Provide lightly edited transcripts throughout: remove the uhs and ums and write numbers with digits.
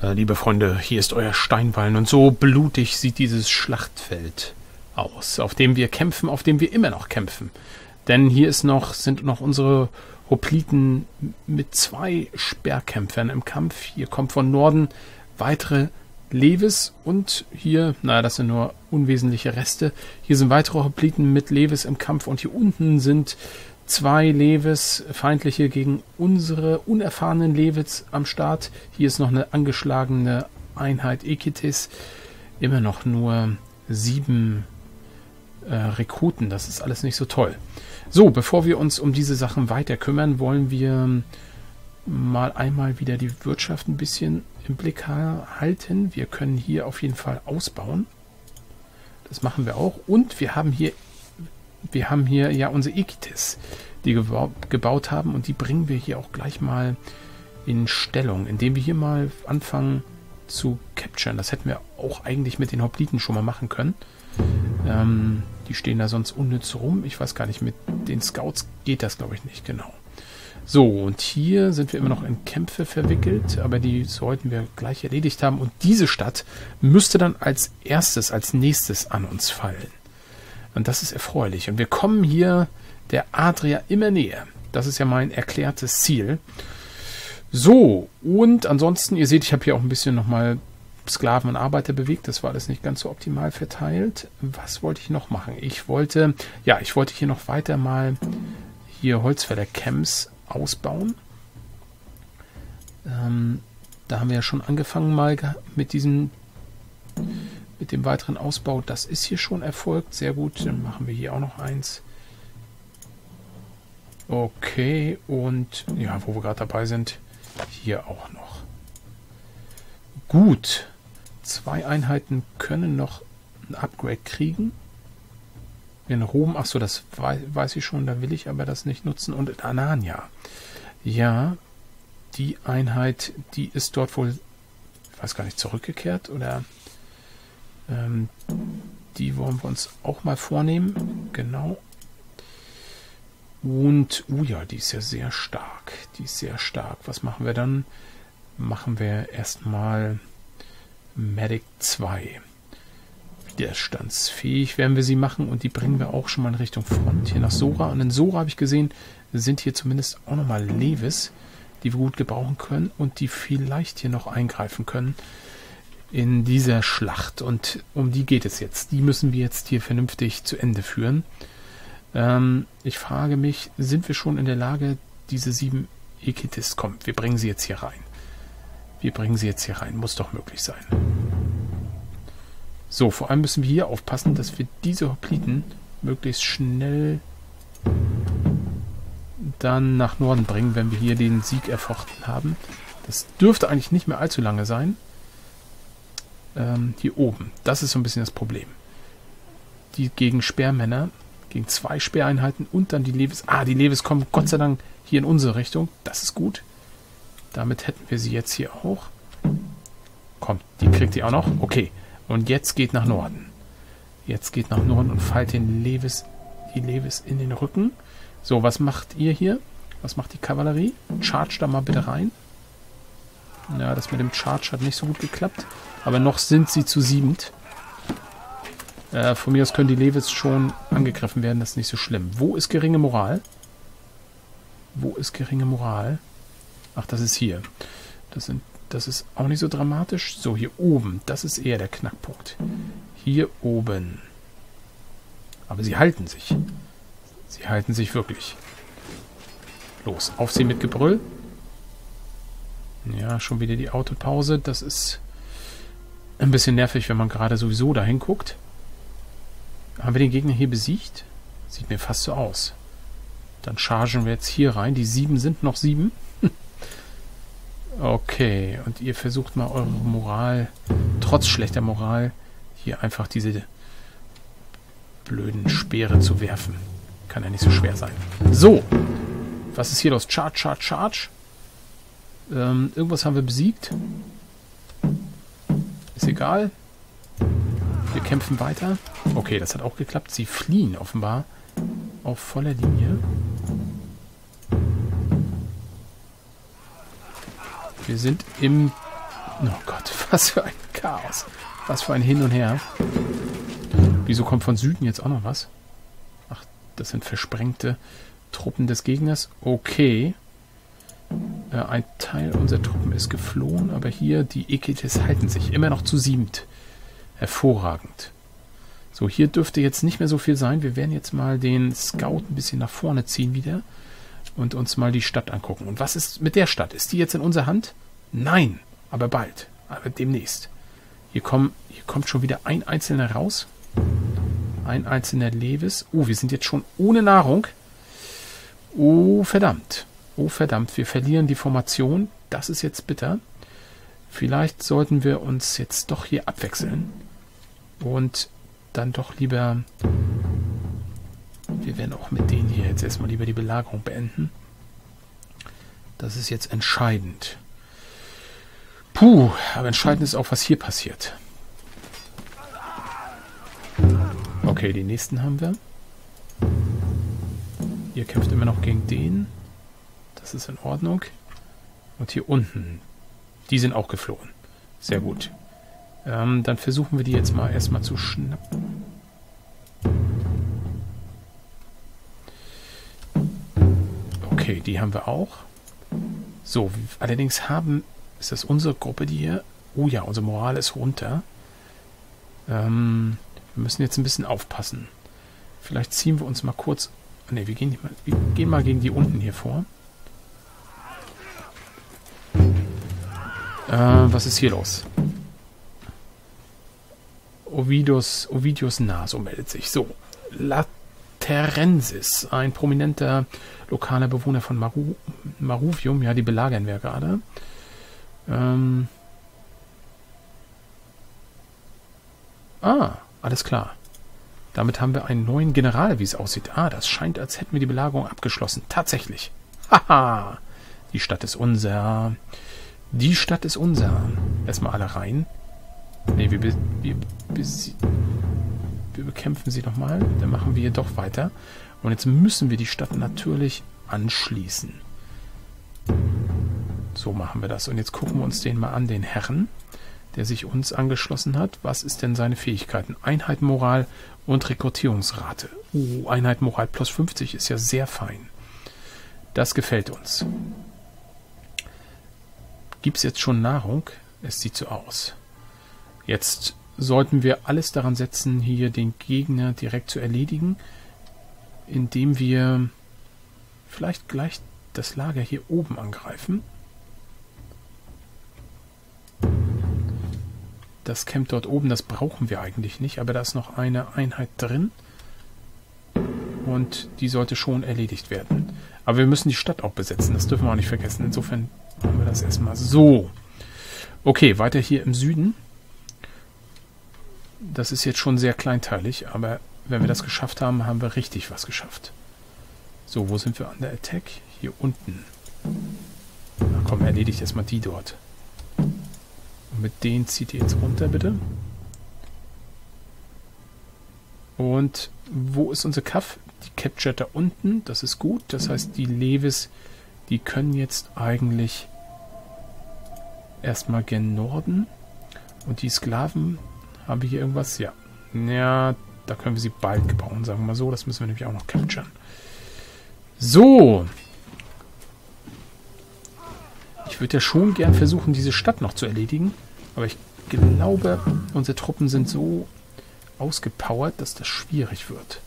Liebe Freunde, hier ist euer Steinwallen und so blutig sieht dieses Schlachtfeld aus, auf dem wir kämpfen, auf dem wir immer noch kämpfen. Denn hier sind noch unsere Hopliten mit 2 Speerkämpfern im Kampf. Hier kommt von Norden weitere Levis und hier, naja, das sind nur unwesentliche Reste. Hier sind weitere Hopliten mit Levis im Kampf und hier unten sind 2 Levis, feindliche gegen unsere unerfahrenen Levis am Start. Hier ist noch eine angeschlagene Einheit Equites. Immer noch nur 7 Rekruten, das ist alles nicht so toll. So, bevor wir uns um diese Sachen weiter kümmern, wollen wir mal einmal wieder die Wirtschaft ein bisschen im Blick halten. Wir können hier auf jeden Fall ausbauen. Das machen wir auch. Und wir haben hier ja unsere Equites, die gebaut haben. Und die bringen wir hier auch gleich mal in Stellung, indem wir hier mal anfangen zu capturen. Das hätten wir auch eigentlich mit den Hopliten schon mal machen können. Die stehen da sonst unnütz rum. Ich weiß gar nicht, mit den Scouts geht das, glaube ich, nicht genau. So, und hier sind wir immer noch in Kämpfe verwickelt, aber die sollten wir gleich erledigt haben. Und diese Stadt müsste dann als nächstes an uns fallen. Und das ist erfreulich. Und wir kommen hier der Adria immer näher. Das ist ja mein erklärtes Ziel. So, und ansonsten, ihr seht, ich habe hier auch ein bisschen nochmal Sklaven und Arbeiter bewegt. Das war alles nicht ganz so optimal verteilt. Was wollte ich noch machen? Ich wollte hier noch weiter mal hier Holzfäller-Camps ausbauen. Da haben wir ja schon angefangen mal mit dem weiteren Ausbau. Das ist hier schon erfolgt. Sehr gut. Dann machen wir hier auch noch eins. Okay. Und ja, wo wir gerade dabei sind, hier auch noch. Gut. 2 Einheiten können noch ein Upgrade kriegen. In Rom, achso, das weiß ich schon, da will ich aber das nicht nutzen. Und in Anania. Ja, die Einheit, die ist dort wohl, ich weiß gar nicht, zurückgekehrt oder die wollen wir uns auch mal vornehmen. Genau. Und, ja, die ist ja sehr stark. Die ist sehr stark. Was machen wir dann? Machen wir erstmal Medic 2. Widerstandsfähig werden wir sie machen und die bringen wir auch schon mal in Richtung Front. Hier nach Sora. Und in Sora habe ich gesehen, sind hier zumindest auch nochmal Levis, die wir gut gebrauchen können und die vielleicht hier noch eingreifen können in dieser Schlacht. Und um die geht es jetzt. Die müssen wir jetzt hier vernünftig zu Ende führen. Ich frage mich, sind wir schon in der Lage, diese 7 Equites, kommt, wir bringen sie jetzt hier rein. Muss doch möglich sein. So, vor allem müssen wir hier aufpassen, dass wir diese Hopliten möglichst schnell dann nach Norden bringen, wenn wir hier den Sieg erfochten haben. Das dürfte eigentlich nicht mehr allzu lange sein. Hier oben, das ist so ein bisschen das Problem. Die gegen Speermänner, gegen 2 Speereinheiten und dann die Levis. Die Levis kommen Gott sei Dank hier in unsere Richtung. Das ist gut. Damit hätten wir sie jetzt hier auch. Kommt, die kriegt ihr auch noch. Okay. Und jetzt geht nach Norden. Und fallt die Levis in den Rücken. So, was macht ihr hier? Was macht die Kavallerie? Charge da mal bitte rein. Ja, das mit dem Charge hat nicht so gut geklappt. Aber noch sind sie zu 7. Von mir aus können die Levis schon angegriffen werden. Das ist nicht so schlimm. Wo ist geringe Moral? Ach, das ist hier. Das ist auch nicht so dramatisch. So, hier oben. Das ist eher der Knackpunkt. Hier oben. Aber sie halten sich. Sie halten sich wirklich. Los, auf sie mit Gebrüll. Ja, schon wieder die Autopause. Das ist ein bisschen nervig, wenn man gerade sowieso dahin guckt. Haben wir den Gegner hier besiegt? Sieht mir fast so aus. Dann chargen wir jetzt hier rein. Die 7 sind noch 7. Okay, und ihr versucht mal eure Moral, trotz schlechter Moral, hier einfach diese blöden Speere zu werfen. Kann ja nicht so schwer sein. So, was ist hier los? Charge. Irgendwas haben wir besiegt. Ist egal. Wir kämpfen weiter. Okay, das hat auch geklappt. Sie fliehen offenbar auf voller Linie. Wir sind im Oh Gott, was für ein Chaos. Was für ein Hin und Her. Wieso kommt von Süden jetzt auch noch was? Ach, das sind versprengte Truppen des Gegners. Okay. Ein Teil unserer Truppen ist geflohen, aber hier die Eketes halten sich immer noch zu 7. Hervorragend. So, hier dürfte jetzt nicht mehr so viel sein. Wir werden jetzt mal den Scout ein bisschen nach vorne ziehen wieder und uns mal die Stadt angucken. Und was ist mit der Stadt? Ist die jetzt in unserer Hand? Nein, aber bald. Aber demnächst. Hier kommt schon wieder ein einzelner raus. Ein einzelner Levis. Oh, wir sind jetzt schon ohne Nahrung. Oh, verdammt. Oh, verdammt. Wir verlieren die Formation. Das ist jetzt bitter. Vielleicht sollten wir uns jetzt doch hier abwechseln. Und dann doch lieber... Wir werden auch mit denen hier jetzt erstmal lieber die Belagerung beenden. Das ist jetzt entscheidend. Puh, aber entscheidend ist auch, was hier passiert. Okay, die nächsten haben wir. Ihr kämpft immer noch gegen den. Das ist in Ordnung. Und hier unten, die sind auch geflohen. Sehr gut. Dann versuchen wir die jetzt mal erstmal zu schnappen. Okay, die haben wir auch. So, allerdings ist das unsere Gruppe, die hier... Oh ja, unsere Moral ist runter. Wir müssen jetzt ein bisschen aufpassen. Vielleicht ziehen wir uns mal kurz... Ne, wir gehen mal gegen die unten hier vor. Was ist hier los? Ovidius Naso meldet sich. So, Laterensis, ein prominenter lokaler Bewohner von Maruvium. Ja, die belagern wir gerade. Alles klar. Damit haben wir einen neuen General, wie es aussieht. Das scheint, als hätten wir die Belagerung abgeschlossen. Tatsächlich. Haha. Die Stadt ist unser. Die Stadt ist unser. Erstmal alle rein. Ne, wir bekämpfen sie nochmal. Dann machen wir hier doch weiter. Und jetzt müssen wir die Stadt natürlich anschließen. So machen wir das. Und jetzt gucken wir uns den mal an, den Herren, der sich uns angeschlossen hat. Was ist denn seine Fähigkeiten? Einheit, Moral und Rekrutierungsrate. Einheit, Moral plus 50 ist ja sehr fein. Das gefällt uns. Gibt es jetzt schon Nahrung? Es sieht so aus. Jetzt sollten wir alles daran setzen, hier den Gegner direkt zu erledigen, indem wir vielleicht gleich das Lager hier oben angreifen. Das Camp dort oben, das brauchen wir eigentlich nicht, aber da ist noch eine Einheit drin und die sollte schon erledigt werden. Aber wir müssen die Stadt auch besetzen, das dürfen wir auch nicht vergessen. Insofern machen wir das erstmal so. Okay, weiter hier im Süden. Das ist jetzt schon sehr kleinteilig, aber wenn wir das geschafft haben, haben wir richtig was geschafft. So, wo sind wir an der Attack? Hier unten. Na komm, erledigt erstmal die dort. Und mit denen zieht ihr jetzt runter, bitte. Und wo ist unser Kaff? Die captured da unten, das ist gut. Das heißt, die Levis, die können jetzt eigentlich erstmal gen Norden. Und die Sklaven, haben wir hier irgendwas? Ja. Ja, da können wir sie bald gebrauchen, sagen wir mal so. Das müssen wir nämlich auch noch capturen. So. Ich würde ja schon gern versuchen, diese Stadt noch zu erledigen. Aber ich glaube, unsere Truppen sind so ausgepowert, dass das schwierig wird.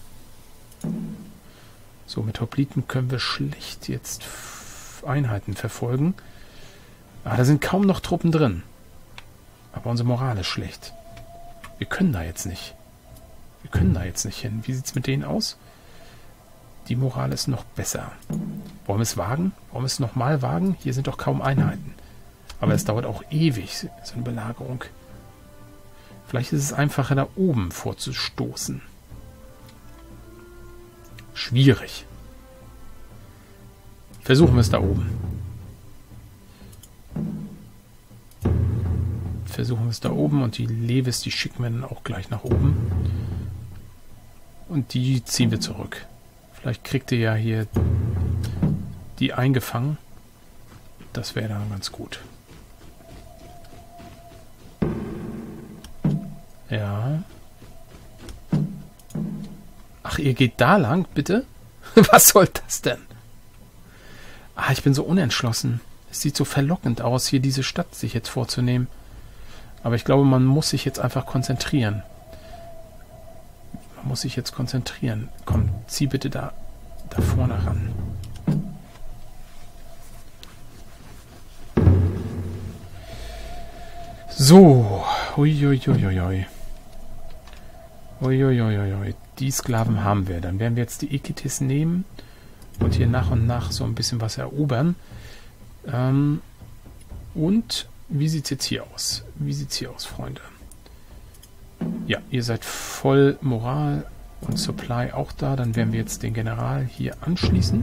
So, mit Hopliten können wir schlecht jetzt Einheiten verfolgen. Da sind kaum noch Truppen drin. Aber unsere Moral ist schlecht. Wir können da jetzt nicht. Wir können da jetzt nicht hin. Wie sieht es mit denen aus? Die Moral ist noch besser. Wollen wir es wagen? Wollen wir es nochmal wagen? Hier sind doch kaum Einheiten. Aber es dauert auch ewig, so eine Belagerung. Vielleicht ist es einfacher, da oben vorzustoßen. Schwierig. Versuchen wir es da oben. Versuchen wir es da oben und die Levis, die schicken wir dann auch gleich nach oben. Und die ziehen wir zurück. Vielleicht kriegt ihr ja hier die eingefangen. Das wäre dann ganz gut. Ja. Ach, ihr geht da lang, bitte? Was soll das denn? Ah, ich bin so unentschlossen. Es sieht so verlockend aus, hier diese Stadt sich jetzt vorzunehmen. Aber ich glaube, man muss sich jetzt einfach konzentrieren. Man muss sich jetzt konzentrieren. Komm, zieh bitte da vorne ran. So. Uiuiuiui. Uiuiuiui. Die Sklaven haben wir. Dann werden wir jetzt die Ekitis nehmen und hier nach und nach so ein bisschen was erobern. Und wie sieht es jetzt hier aus? Wie sieht es hier aus, Freunde? Ja, ihr seid voll Moral und Supply auch da. Dann werden wir jetzt den General hier anschließen.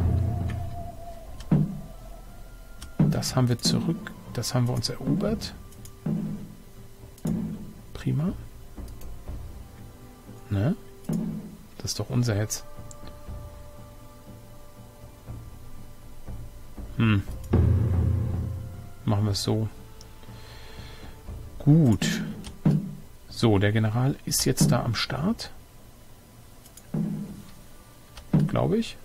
Das haben wir zurück. Das haben wir uns erobert. Prima. Ne? Das ist doch unser jetzt. Machen wir es so. Gut. So, der General ist jetzt da am Start. Glaube ich.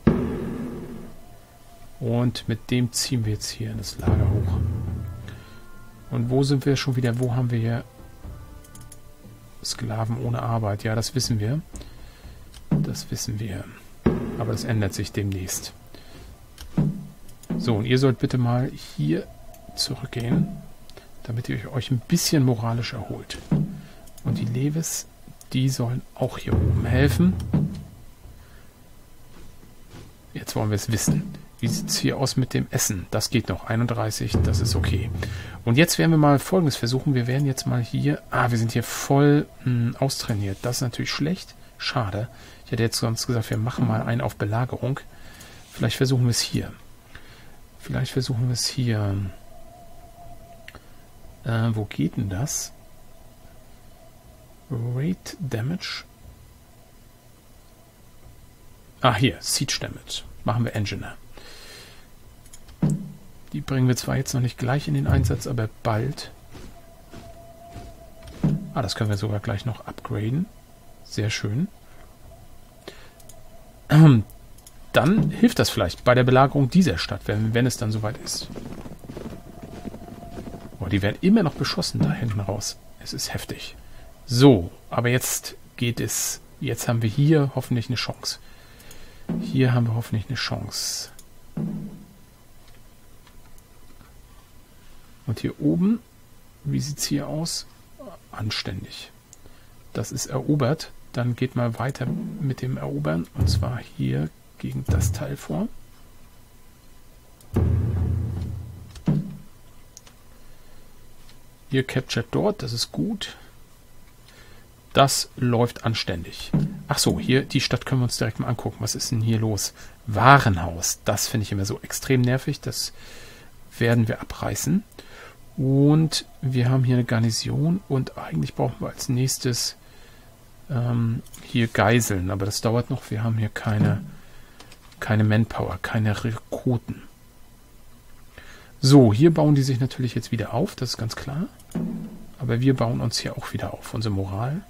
Und mit dem ziehen wir jetzt hier in das Lager hoch. Und wo sind wir schon wieder? Wo haben wir hier Sklaven ohne Arbeit? Ja, das wissen wir. Das wissen wir. Aber das ändert sich demnächst. So, und ihr sollt bitte mal hier zurückgehen, damit ihr euch ein bisschen moralisch erholt. Und die Levis, die sollen auch hier oben helfen. Jetzt wollen wir es wissen. Wie sieht es hier aus mit dem Essen? Das geht noch. 31, das ist okay. Und jetzt werden wir mal Folgendes versuchen. Wir werden jetzt mal hier... wir sind hier voll austrainiert. Das ist natürlich schlecht. Schade. Ich hätte jetzt sonst gesagt, wir machen mal einen auf Belagerung. Vielleicht versuchen wir es hier. Wo geht denn das? Rate Damage. Hier. Siege Damage. Machen wir Engineer. Die bringen wir zwar jetzt noch nicht gleich in den Einsatz, aber bald. Das können wir sogar gleich noch upgraden. Sehr schön. Dann hilft das vielleicht bei der Belagerung dieser Stadt, wenn es dann soweit ist. Boah, die werden immer noch beschossen da hinten raus. Es ist heftig. So, aber jetzt geht es. Jetzt haben wir hier hoffentlich eine Chance. Hier haben wir hoffentlich eine Chance. Und hier oben, wie sieht es hier aus? Anständig. Das ist erobert. Dann geht mal weiter mit dem Erobern. Und zwar hier gegen das Teil vor. Ihr captured dort, das ist gut. Das läuft anständig. Ach so, hier, die Stadt können wir uns direkt mal angucken. Was ist denn hier los? Warenhaus, das finde ich immer so extrem nervig. Das werden wir abreißen. Und wir haben hier eine Garnison und eigentlich brauchen wir als nächstes hier Geiseln. Aber das dauert noch. Wir haben hier keine Manpower, keine Rekruten. So, hier bauen die sich natürlich jetzt wieder auf, das ist ganz klar. Aber wir bauen uns hier auch wieder auf, unsere Moral.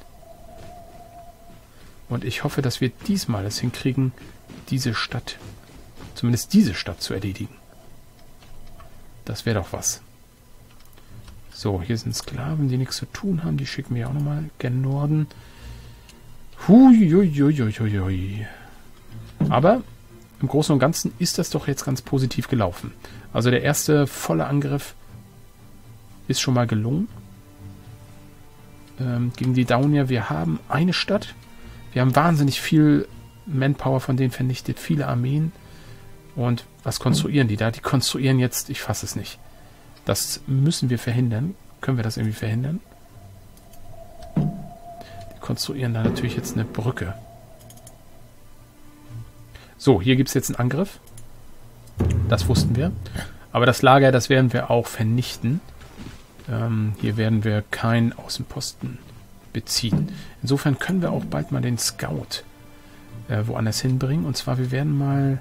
Und ich hoffe, dass wir diesmal es hinkriegen, diese Stadt, zumindest diese Stadt zu erledigen. Das wäre doch was. So, hier sind Sklaven, die nichts zu tun haben. Die schicken wir auch nochmal gen Norden. Huiuiuiuiui. Aber im Großen und Ganzen ist das doch jetzt ganz positiv gelaufen. Also der erste volle Angriff ist schon mal gelungen. Gegen die Daunier, wir haben eine Stadt. Wir haben wahnsinnig viel Manpower von denen vernichtet, viele Armeen. Und was konstruieren die da? Die konstruieren jetzt, ich fasse es nicht. Das müssen wir verhindern. Können wir das irgendwie verhindern? Die konstruieren da natürlich jetzt eine Brücke. So, hier gibt es jetzt einen Angriff. Das wussten wir. Aber das Lager, das werden wir auch vernichten. Hier werden wir keinen Außenposten beziehen. Insofern können wir auch bald mal den Scout woanders hinbringen. Und zwar, wir werden mal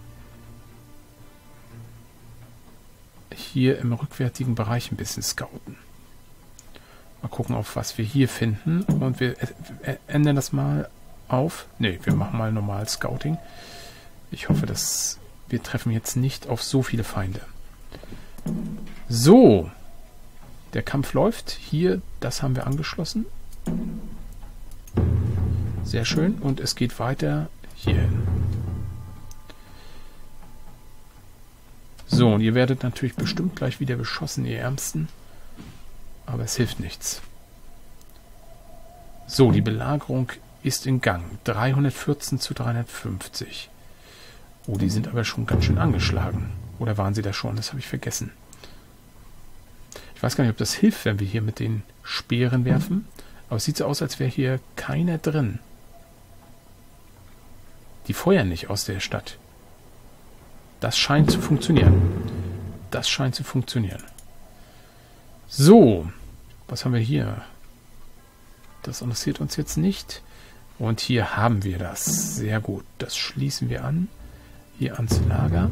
hier im rückwärtigen Bereich ein bisschen scouten. Mal gucken, auf was wir hier finden. Und wir ändern das mal auf. Ne, wir machen mal normal Scouting. Ich hoffe, dass wir treffen jetzt nicht auf so viele Feinde. So. Der Kampf läuft. Hier, das haben wir angeschlossen. Sehr schön. Und es geht weiter hierhin. So, und ihr werdet natürlich bestimmt gleich wieder beschossen, ihr Ärmsten. Aber es hilft nichts. So, die Belagerung ist in Gang. 314 zu 350. Oh, die sind aber schon ganz schön angeschlagen. Oder waren sie da schon? Das habe ich vergessen. Ich weiß gar nicht, ob das hilft, wenn wir hier mit den Speeren werfen. Aber es sieht so aus, als wäre hier keiner drin. Die feuern nicht aus der Stadt. Das scheint zu funktionieren. Das scheint zu funktionieren. So, was haben wir hier? Das interessiert uns jetzt nicht. Und hier haben wir das. Sehr gut. Das schließen wir an. Hier ans Lager.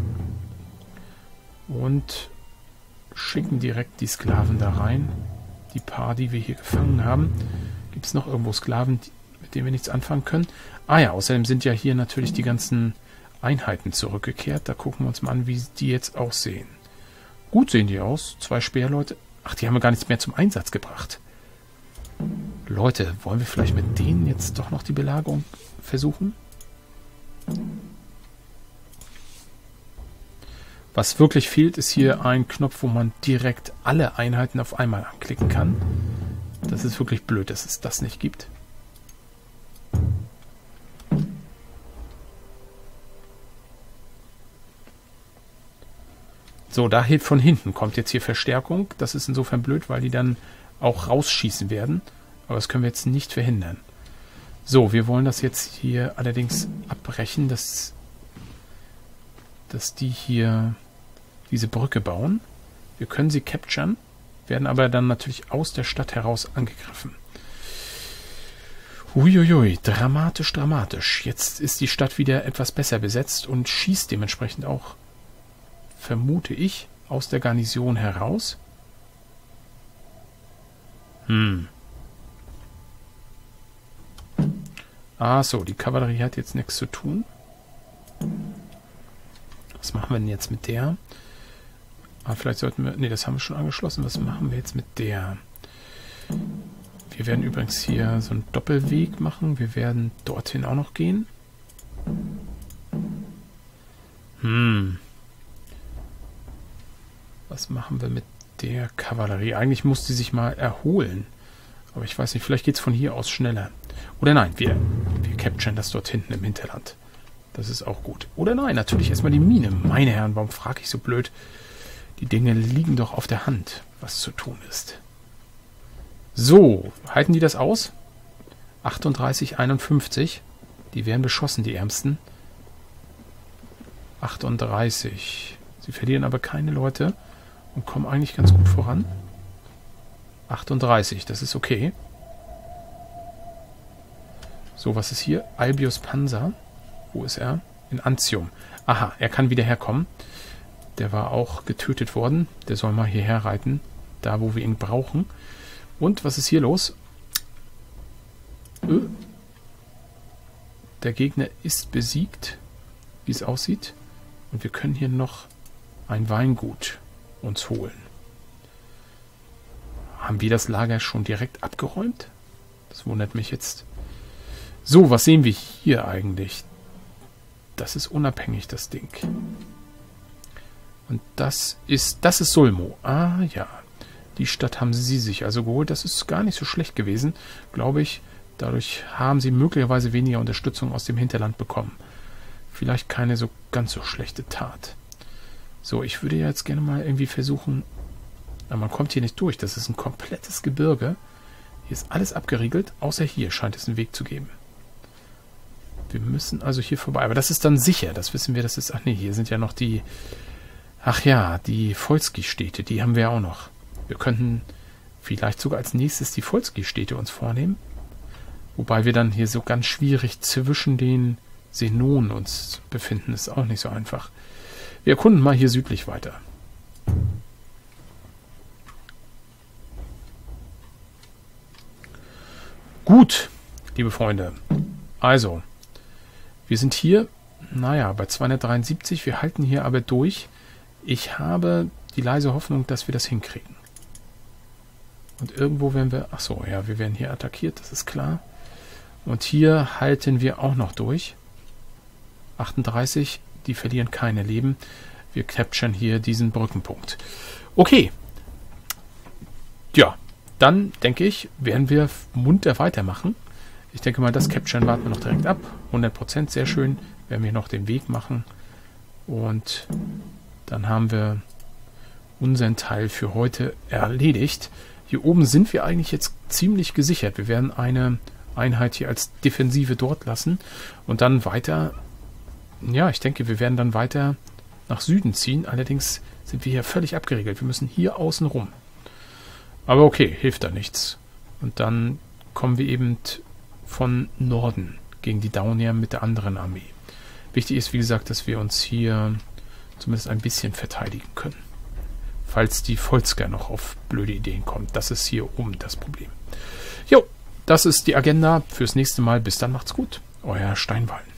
Und schicken direkt die Sklaven da rein. Die paar, die wir hier gefangen haben. Gibt es noch irgendwo Sklaven, mit denen wir nichts anfangen können? Ah ja, außerdem sind ja hier natürlich die ganzen Einheiten zurückgekehrt. Da gucken wir uns mal an, wie die jetzt aussehen. Gut sehen die aus. 2 Speerleute. Ach, die haben wir gar nichts mehr zum Einsatz gebracht. Leute, wollen wir vielleicht mit denen jetzt doch noch die Belagerung versuchen? Was wirklich fehlt, ist hier ein Knopf, wo man direkt alle Einheiten auf einmal anklicken kann. Das ist wirklich blöd, dass es das nicht gibt. So, da von hinten kommt jetzt hier Verstärkung. Das ist insofern blöd, weil die dann auch rausschießen werden. Aber das können wir jetzt nicht verhindern. So, wir wollen das jetzt hier allerdings abbrechen, dass die hier diese Brücke bauen. Wir können sie capturen, werden aber dann natürlich aus der Stadt heraus angegriffen. Uiuiui, dramatisch, dramatisch. Jetzt ist die Stadt wieder etwas besser besetzt und schießt dementsprechend auch, vermute ich, aus der Garnison heraus. Ah, so, die Kavallerie hat jetzt nichts zu tun. Was machen wir denn jetzt mit der? Ah, vielleicht sollten wir... Ne, das haben wir schon angeschlossen. Was machen wir jetzt mit der? Wir werden übrigens hier so einen Doppelweg machen. Wir werden dorthin auch noch gehen. Was machen wir mit der Kavallerie? Eigentlich muss die sich mal erholen. Aber ich weiß nicht, vielleicht geht es von hier aus schneller. Oder nein, wir capturen das dort hinten im Hinterland. Das ist auch gut. Oder nein, natürlich erstmal die Mine. Meine Herren, warum frage ich so blöd? Die Dinge liegen doch auf der Hand, was zu tun ist. So, halten die das aus? 38, 51. Die werden beschossen, die Ärmsten. 38. Sie verlieren aber keine Leute und kommen eigentlich ganz gut voran. 38, das ist okay. So, was ist hier? Albius Panzer. Wo ist er? In Antium. Aha, er kann wieder herkommen. Der war auch getötet worden. Der soll mal hierher reiten. Da, wo wir ihn brauchen. Und, was ist hier los? Der Gegner ist besiegt, wie es aussieht. Und wir können hier noch ein Weingut uns holen. Haben wir das Lager schon direkt abgeräumt? Das wundert mich jetzt. So, was sehen wir hier eigentlich? Das ist unabhängig, das Ding. Und das ist Sulmo. Ah, ja. Die Stadt haben sie sich also geholt. Das ist gar nicht so schlecht gewesen, glaube ich. Dadurch haben sie möglicherweise weniger Unterstützung aus dem Hinterland bekommen. Vielleicht keine so ganz so schlechte Tat. So, ich würde ja jetzt gerne mal irgendwie versuchen... Aber man kommt hier nicht durch. Das ist ein komplettes Gebirge. Hier ist alles abgeriegelt. Außer hier scheint es einen Weg zu geben. Wir müssen also hier vorbei. Aber das ist dann sicher. Das wissen wir. Das ist... Ach nee, hier sind ja noch die... Ach ja, die Volski-Städte. Die haben wir ja auch noch. Wir könnten vielleicht sogar als nächstes die Volski-Städte uns vornehmen. Wobei wir dann hier so ganz schwierig zwischen den Senonen uns befinden. Ist auch nicht so einfach. Wir erkunden mal hier südlich weiter. Gut, liebe Freunde. Also, wir sind hier, naja, bei 273. Wir halten hier aber durch. Ich habe die leise Hoffnung, dass wir das hinkriegen. Und irgendwo werden wir... Achso, ja, wir werden hier attackiert, das ist klar. Und hier halten wir auch noch durch. 38, die verlieren keine Leben. Wir capturen hier diesen Brückenpunkt. Okay. Ja, dann denke ich, werden wir munter weitermachen. Ich denke mal, das Capturen warten wir noch direkt ab. 100%, sehr schön. Werden wir noch den Weg machen. Und dann haben wir unseren Teil für heute erledigt. Hier oben sind wir eigentlich jetzt ziemlich gesichert. Wir werden eine Einheit hier als Defensive dort lassen. Und dann weiter... Ja, ich denke, wir werden dann weiter nach Süden ziehen. Allerdings sind wir hier völlig abgeriegelt. Wir müssen hier außen rum. Aber okay, hilft da nichts. Und dann kommen wir eben von Norden gegen die Daunier mit der anderen Armee. Wichtig ist, wie gesagt, dass wir uns hier zumindest ein bisschen verteidigen können. Falls die Volsker noch auf blöde Ideen kommt. Das ist hier oben das Problem. Jo, das ist die Agenda fürs nächste Mal. Bis dann, macht's gut. Euer Steinwall.